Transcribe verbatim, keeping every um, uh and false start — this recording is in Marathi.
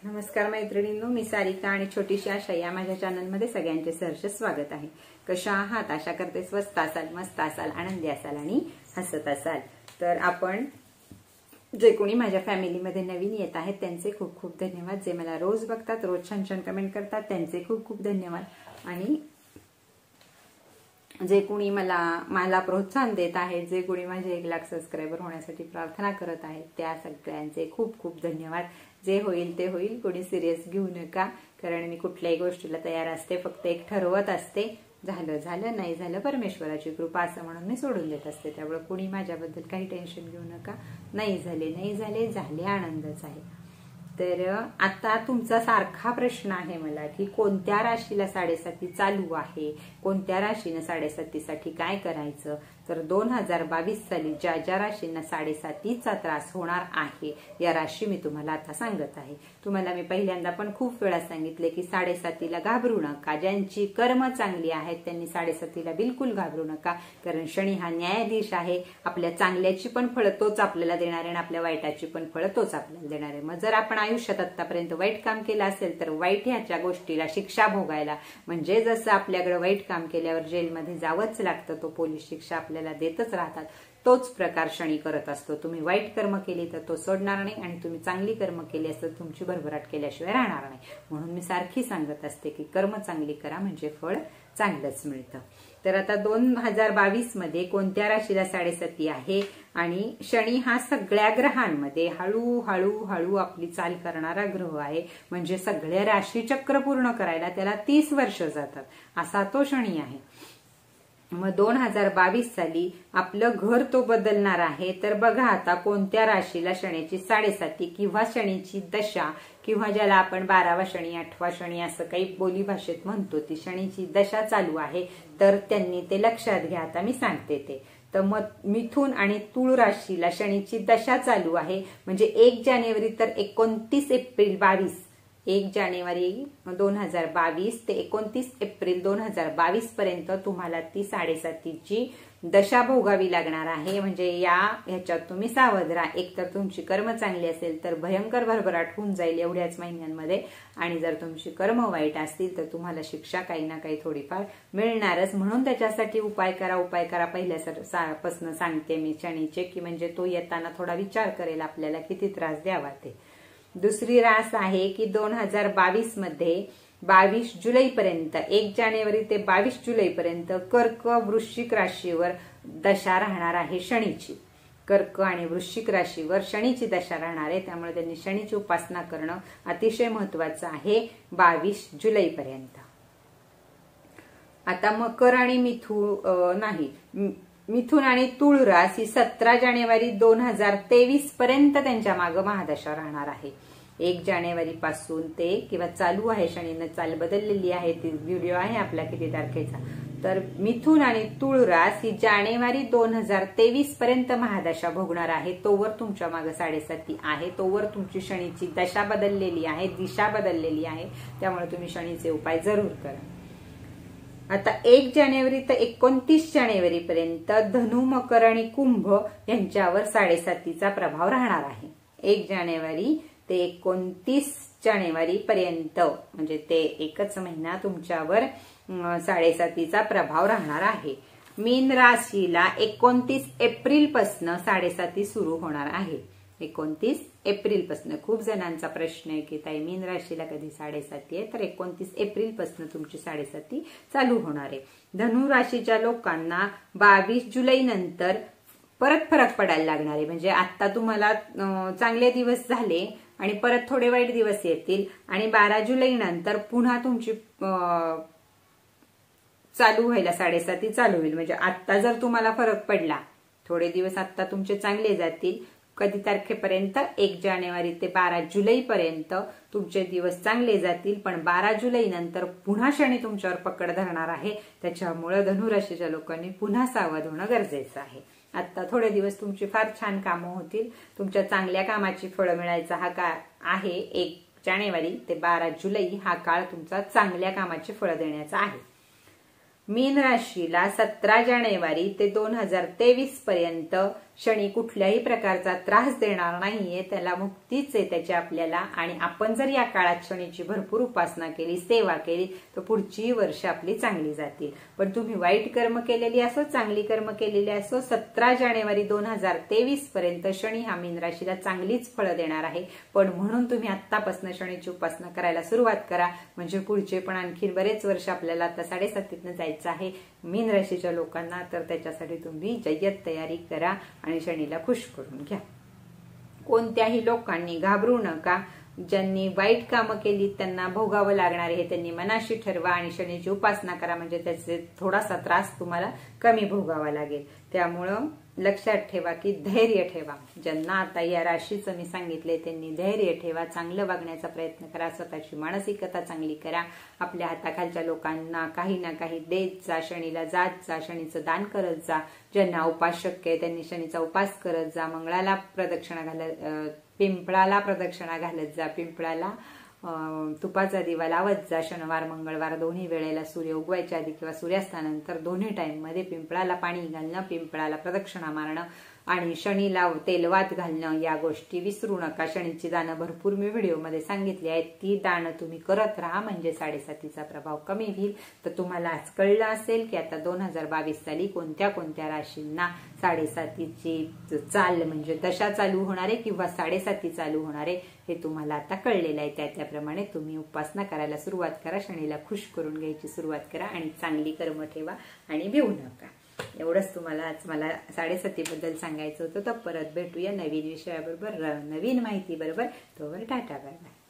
नमस्कार मैत्रिणींनो, मी सारिका आणि छोटीशी आशा या माझ्या चॅनलमध्ये सगळ्यांचे सहर्ष स्वागत आहे। कशा आहात? आशा करते स्वस्त असाल, मस्त असाल, आनंदी असाल आणि हसत असाल। तर आपण जे कोणी माझ्या फॅमिलीमध्ये नवीन येत आहेत त्यांचे खूप खूप धन्यवाद। जे मला रोज बघतात, रोज छान छान कमेंट करतात त्यांचे खूप खूप धन्यवाद। आणि जे कोणी मला मला प्रोत्साहन देत आहेत, जे कोणी माझे एक लाख सबस्क्रायबर होण्यासाठी प्रार्थना करत आहेत त्या सगळ्यांचे खूप खूप धन्यवाद। जे होईल ते होईल, कोणी सिरियस घेऊ नका, कारण मी कुठल्याही गोष्टीला तयार असते, फक्त एक ठरवत असते, झालं झालं, नाही झालं परमेश्वराची कृपा असं म्हणून मी सोडून देत असते। त्यामुळे कोणी माझ्याबद्दल काही टेन्शन घेऊ नका, नाही झाले नाही झाले झाले आनंदच आहे। तर आता तुमचा सारखा प्रश्न आहे मला की कोणत्या राशीला साडेसाती चालू आहे, कोणत्या राशीने साडेसातीसाठी काय करायचं। तर दोन हजार बावीस साली ज्या ज्या राशींना साडेसातीचा त्रास होणार आहे या राशी मी तुम्हाला आता सांगत आहे। तुम्हाला मी पहिल्यांदा पण खूप वेळा सांगितले की साडेसातीला घाबरू नका, ज्यांची कर्म चांगली आहेत त्यांनी साडेसातीला बिलकुल घाबरू नका, कारण शनी हा न्यायाधीश आहे। आपल्या चांगल्याची पण फळं तोच आपल्याला देणार आहे आणि आपल्या वाईटाची पण फळं तोच आपल्याला देणार आहे। मग जर आपण आयुष्यात आतापर्यंत वाईट काम केलं असेल तर वाईट ह्याच्या गोष्टीला शिक्षा भोगायला, म्हणजे जसं आपल्याकडे वाईट काम केल्यावर जेलमध्ये जावंच लागतं, तो पोलीस शिक्षा आपल्याला देतच राहतात, तोच प्रकार शनी करत असतो। तुम्ही वाईट कर्म केली तर तो सोडणार नाही आणि तुम्ही चांगली कर्म केली असतं तुमची भरभराट केल्याशिवाय राहणार नाही। म्हणून मी सारखी सांगत असते की कर्म चांगली करा म्हणजे फळ चांगलंच मिळतं। तर आता दोन हजार बावीस मध्ये कोणत्या राशीला साडेसाती आहे आणि शनी हा सगळ्या ग्रहांमध्ये हळू हळू हळू आपली चाल करणारा ग्रह आहे, म्हणजे सगळ्या राशी चक्र पूर्ण करायला त्याला तीस वर्ष जातात, असा तो शनी आहे। मग दोन हजार बावीस साली आपलं घर तो बदलणार आहे। तर बघा आता कोणत्या राशीला शनीची साडेसाती किंवा शनीची दशा, किंवा ज्याला आपण बारावा शनी, आठवा शनी असं काही बोली भाषेत म्हणतो, ती शनीची दशा चालू आहे। तर त्यांनी ते लक्षात घ्या, आता मी सांगते ते। तर मग मिथुन आणि तुळ राशीला शनीची दशा चालू आहे, म्हणजे एक जानेवारी तर एकोणतीस एप्रिल बावीस एक जानेवारी दोन हजार बावीस ते एकोणतीस एप्रिल दोन हजार बावीस पर्यंत तुम्हाला ती साडेसातीची दशा भोगावी लागणार आहे। म्हणजे या ह्याच्यात तुम्ही सावध राहा। एक तर तुमची कर्म चांगली असेल तर भयंकर भरभराट होऊन जाईल एवढ्याच महिन्यांमध्ये, आणि जर तुमची कर्म वाईट असतील तर तुम्हाला शिक्षा काही ना काही थोडीफार मिळणारच। म्हणून त्याच्यासाठी उपाय करा, उपाय करा पहिल्यापासून सांगते मी शनीचे, की म्हणजे तो येताना थोडा विचार करेल आपल्याला किती त्रास द्यावा ते। दुसरी रास आहे की दोन हजार बावीस मध्ये बावीस जुलै पर्यंत, एक जानेवारी ते बावीस जुलै पर्यंत कर्क वृश्चिक राशीवर दशा राहणार आहे शनीची। कर्क आणि वृश्चिक राशीवर शनीची दशा राहणार आहे, त्यामुळे त्यांनी शनीची उपासना करणं अतिशय महत्वाचं आहे बावीस जुलै पर्यंत। आता मकर आणि मिथु नाही मिथुन आणि तुळ रास ही सतरा जानेवारी दोन हजार तेवीस पर्यंत त्यांच्या मागे महादशा राहणार आहे। एक जानेवारी पासून ते किंवा चालू आहे, शनीने चाल बदललेली आहे, ती व्हिडिओ आहे आपला किती तारखेचा। तर मिथुन आणि तुळ रास ही जानेवारी दोन हजार तेवीस पर्यंत महादशा भोगणार आहे। तोवर तुमच्या मागे साडेसाती आहे, तोवर तुमची शनीची दशा बदललेली आहे, दिशा बदललेली आहे, त्यामुळे तुम्ही शनीचे उपाय जरूर करा। आता एक जानेवारी ते एकोणतीस जानेवारी पर्यंत धनु, मकर आणि कुंभ यांच्यावर साडेसातीचा प्रभाव राहणार आहे। एक जानेवारी ते एकोणतीस जानेवारी पर्यंत, म्हणजे ते एकच महिना तुमच्यावर साडेसातीचा प्रभाव राहणार आहे। मीन राशीला एकोणतीस एप्रिल पासून साडेसाती सुरू होणार आहे। एकोणतीस एप्रिल पासून खूप जणांचा प्रश्न आहे की ताई मीन राशीला कधी साडेसाती आहे, तर एकोणतीस एप्रिल पासून तुमची साडेसाती चालू होणार आहे। धनु राशीच्या लोकांना बावीस जुलै नंतर परत फरक पडायला लागणार आहे, म्हणजे आता तुम्हाला चांगले दिवस झाले आणि परत थोडे वाईट दिवस येतील, आणि बारा जुलै नंतर पुन्हा तुमची चालू व्हायला साडेसाती चालू होईल। म्हणजे आता जर तुम्हाला फरक पडला, थोडे दिवस आता तुमचे चांगले जातील, कधी तारखेपर्यंत एक जानेवारी ते बारा जुलै पर्यंत तुमचे दिवस चांगले जातील, पण बारा जुलै नंतर पुन्हा शनी तुमच्यावर पकड धरणार आहे। त्याच्यामुळे धनुराशीच्या लोकांनी पुन्हा सावध होणं गरजेचं आहे। आता थोडे दिवस तुमची फार छान कामं होतील, तुमच्या चांगल्या कामाची फळं मिळायचा हा काळ आहे। एक जानेवारी ते बारा जुलै हा काळ तुमचा चांगल्या कामाची फळं देण्याचा आहे। मीन राशीला सतरा जानेवारी ते दोन हजार तेवीस पर्यंत शनी कुठल्याही प्रकारचा त्रास देणार नाहीये, त्याला मुक्तीच आहे त्याची आपल्याला। आणि आपण जर या काळात शनीची भरपूर उपासना केली, सेवा केली, तर पुढची वर्ष आपली चांगली जातील। पण तुम्ही वाईट कर्म केलेली असो, चांगली कर्म केलेली असो, सतरा जानेवारी दोन हजार तेवीस पर्यंत शनी हा मीन राशीला चांगलीच फळं देणार आहे। पण म्हणून तुम्ही आत्तापासून शनीची उपासना करायला सुरुवात करा, म्हणजे पुढचे पण आणखी बरेच वर्ष आपल्याला आता साडेसातीतनं जायचं आहे मीन राशीच्या लोकांना। तर त्याच्यासाठी तुम्ही जय्यत तयारी करा आणि शनीला खुश करून घ्या। कोणत्याही लोकांनी घाबरू नका, ज्यांनी वाईट कामं केली त्यांना भोगावं लागणार आहे, त्यांनी मनाशी ठरवा आणि शनीची उपासना करा, म्हणजे त्याचे थोडासा त्रास तुम्हाला कमी भोगावा लागेल। त्यामुळं लक्षात ठेवा की धैर्य ठेवा। ज्यांना आता या राशीचं मी सांगितले त्यांनी धैर्य ठेवा, चांगलं वागण्याचा प्रयत्न करा, स्वतःची मानसिकता चांगली करा, आपल्या हाताखालच्या लोकांना काही ना काही देत जा, शनीला जात जा, शनीचं दान करत जा। ज्यांना उपास शक्य आहे त्यांनी शनीचा उपास करत जा, मंगळाला प्रदक्षिणा घालत, पिंपळाला प्रदक्षिणा घालत जा, पिंपळाला तुपाचा दिवा लावत जा। शनिवार मंगळवार दोन्ही वेळेला सूर्य उगवायच्या आधी किंवा सूर्यास्तानंतर दोन्ही टाइम मध्ये पिंपळाला पाणी घालणं, पिंपळाला प्रदक्षिणा मारणं आणि शनीला तेलवात घालणं या गोष्टी विसरू नका। शनीची दानं भरपूर मी व्हिडिओमध्ये सांगितली आहेत, ती दानं तुम्ही करत राहा, म्हणजे साडेसातीचा प्रभाव कमी होईल। तर तुम्हाला आज कळलं असेल की आता दोन हजार बावीस साली कोणत्या कोणत्या राशींना साडेसातीची चाल म्हणजे दशा चालू होणार आहे किंवा साडेसाती चालू होणार आहे हे तुम्हाला आता कळलेलं आहे। त्या त्याप्रमाणे तुम्ही उपासना करायला सुरुवात करा, शनीला खुश करून घ्यायची सुरुवात करा आणि चांगली कर्म ठेवा आणि भिवू नका। एवढंच तुम्हाला आज मला साडेसातीबद्दल सांगायचं होतं। तर परत भेटूया नवीन विषयाबरोबर, नवीन माहिती बरोबर। तोवर टाटा बाय बाय।